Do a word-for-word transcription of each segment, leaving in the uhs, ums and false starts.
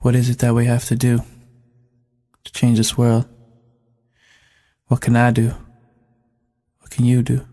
What is it that we have to do to change this world? What can I do? What can you do?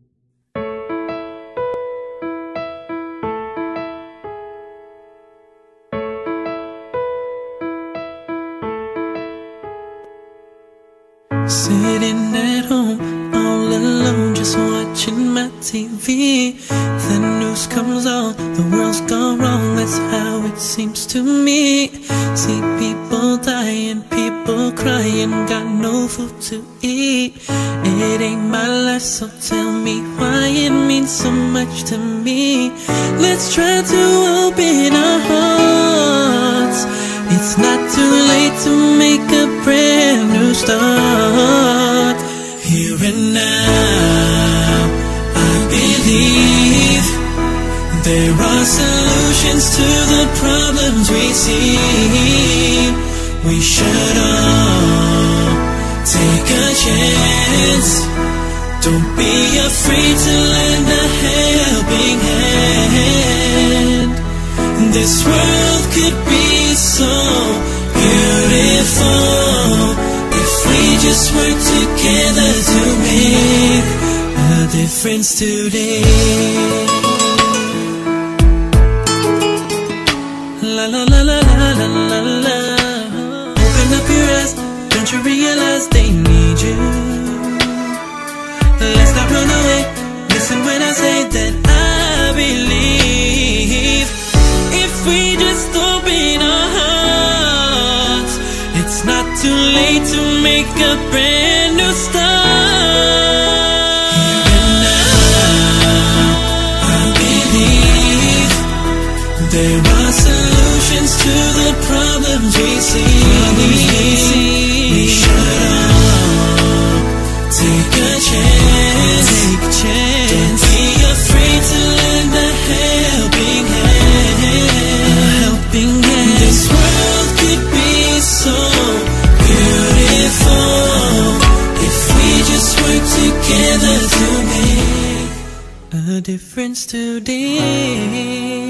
Sitting at home, all alone, just watching my T V. The news comes on, the world's gone wrong, that's how it seems to me. See people dying, people crying, got no food to eat. It ain't my life, so tell me why it means so much to me. Let's try to open our hearts. It's not too late to make a brand new start. Here and now, I believe there are solutions to the problems we see. We should all take a chance. Don't be afraid to lend a helping hand. This world could be so beautiful if we just work together to make a difference today. La la la la la la la la. Open up your eyes, don't you realize they need you? Let's not run away, listen when I say that I believe. If we just open our hearts, it's not too late to make a brand new start. Here and now, I believe there are solutions to the problems we see. We should all take a chance. Take a chance. Don't be afraid to lend a helping hand. This world could be so beautiful if we just work together to make a difference today.